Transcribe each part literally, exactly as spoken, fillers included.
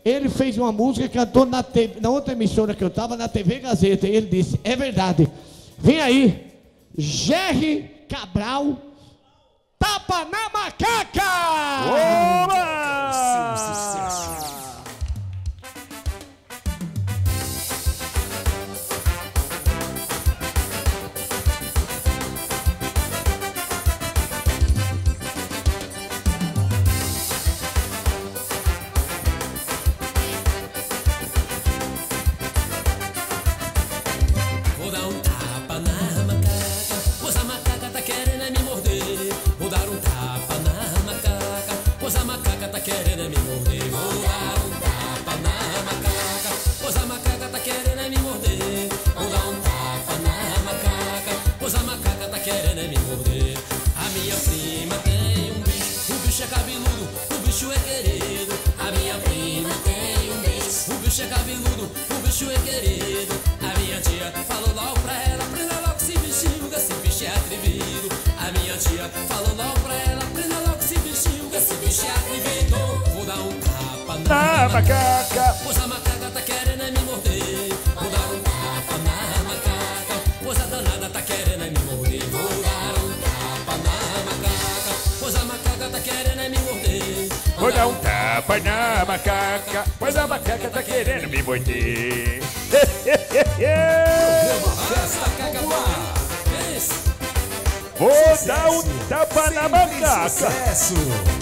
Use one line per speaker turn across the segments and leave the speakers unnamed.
Ele fez uma música, cantou na, T V, na outra emissora que eu estava, na T V Gazeta, e ele disse, é verdade. Vem aí, Jerry Cabral, Tapa na Macaca!
Oba! Sucesso! Na macaca,
pois a macaca tá querendo é me morder. Vou dar um tapa na macaca, pois a danada tá querendo é me morder. Vou dar um tapa na macaca, pois a macaca tá querendo é me morder.
vou dar um tapa na macaca, pois a macaca tá querendo me morder.
Festa Cacabá.
Vou dar um tapa na macaca.
Sucesso!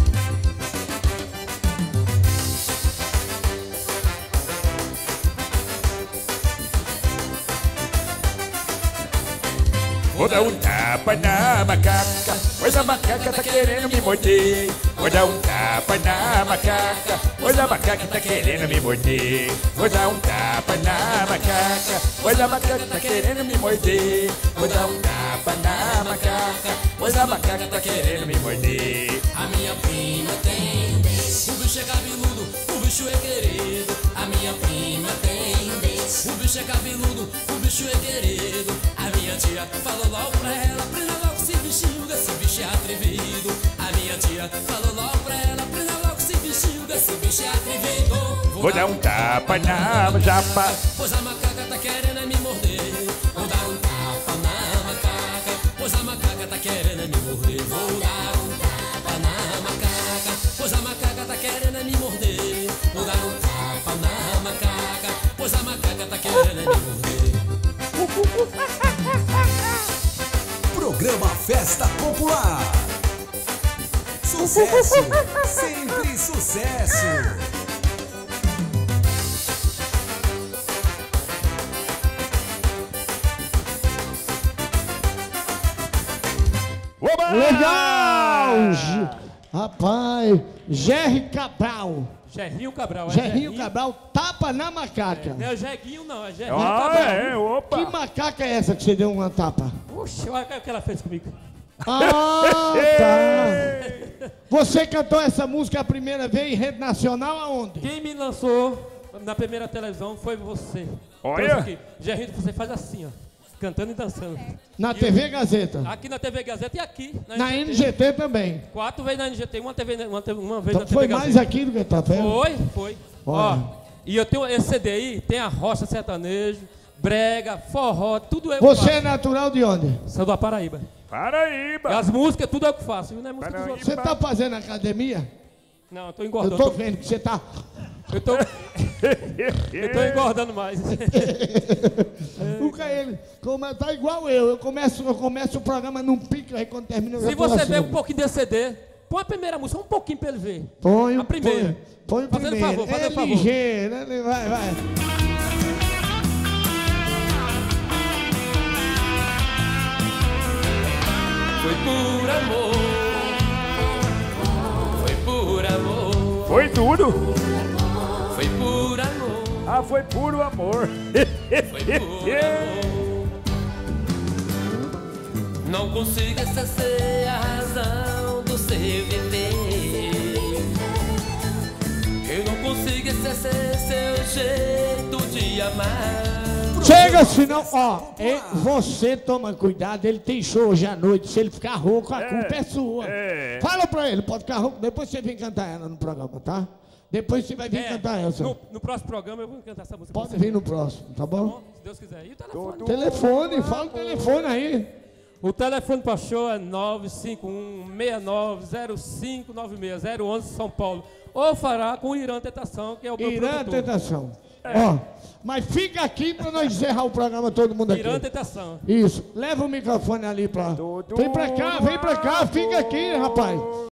Vou dar um tapa na macaca, pois a macaca tá querendo me morder. Vou dar um tapa na macaca, pois a macaca tá querendo me morder. Vou dar um tapa na macaca, pois a macaca tá querendo me morder. Vou dar um tapa na macaca, pois a macaca tá querendo me morder.
A minha prima tem um bicho, o bicho é cabeludo, o bicho é querido. A minha prima tem um bicho, o bicho é cabeludo, o bicho é querido. A minha tia falou logo pra ela, prenda logo esse bichinho, esse bicho é atrevido. A minha tia falou logo pra ela, prenda logo esse bichinho, esse bicho é atrevido.
Vou dar um tapa na japa,
pois a macaca tá querendo é me morder. Vou dar um tapa na macaca, pois a macaca tá querendo é me morder. Vou dar um tapa na macaca, pois a macaca tá querendo é me morder. Vou dar um tapa na macaca, pois a macaca tá querendo é me morder.
Programa Festa Popular. Sucesso! Sempre sucesso!
Oba!
Legal! G- Rapaz, Jerry Cabral.
Gerrinho Cabral, é
Jerrinho Cabral, tapa na macaca.
Não é o Jeguinho, não, é Gerrinho
Ah,
Cabral.
é, opa!
Que macaca é essa que você deu uma tapa?
Oxe, olha o que ela fez comigo.
Ah, tá. Você cantou essa música a primeira vez em rede nacional aonde?
Quem me lançou na primeira televisão foi você.
Olha.
Trouxe aqui. Gerrinho, você faz assim, ó. Cantando e dançando.
Na
E
T V
eu-
Gazeta.
Aqui na T V Gazeta e aqui.
Na N G T também.
Quatro vezes na N G T, uma, T V, uma, T V, uma vez
Então
na T V
foi
Gazeta.
mais aqui do que tá vendo?
Foi, foi.
Olha.
Ó, e eu tenho esse C D aí, tem a rocha sertanejo, brega, forró, tudo eu
Você é
faço.
natural de onde?
Sou da Paraíba. E
Paraíba!
as músicas, tudo eu que faço, viu? Não é música dos
Paraíba.
outros.
Você tá fazendo academia?
Não, eu tô
Eu
engordando.
tô vendo que você tá...
Eu tô, eu tô engordando mais.
O Caio, como tá igual eu. Eu começo, eu começo o programa num pique, aí quando termina eu já
Se
tô
você
assim.
vê um pouquinho desse C D, põe a primeira música, um pouquinho pra ele ver.
Põe,
A primeira.
Põe, põe o
Fazendo
primeiro.
favor, fazendo
é
favor.
ligeiro, né? Vai, vai.
Foi por amor, foi por amor,
Foi duro!
foi por amor,
Ah, foi puro amor!
foi por amor. Não consigo esquecer a razão do seu viver. Eu não consigo esquecer seu jeito de amar.
Chega, senão, ó, é, você toma cuidado, ele tem show hoje à noite, se ele ficar rouco, a
É,
culpa é sua.
é.
Fala pra ele, pode ficar rouco, depois você vem cantar ela no programa, tá? Depois você vai vir
É,
cantar essa.
No, no próximo programa eu vou cantar essa música.
Pode
pra você.
vir no próximo, tá
Tá
bom?
bom? Se Deus quiser. E o telefone?
Telefone, fala o telefone aí.
O telefone para show é nove cinco um, seis nove zero cinco nove seis, zero onze São Paulo. Ou fará com o Irã Tentação, que é o meu
Irã
produtor.
Tentação. Ó, mas fica aqui para nós encerrar o programa todo mundo aqui.
Irã Tentação.
Isso. Leva o microfone ali pra... Vem pra cá, vem pra cá, fica aqui, rapaz.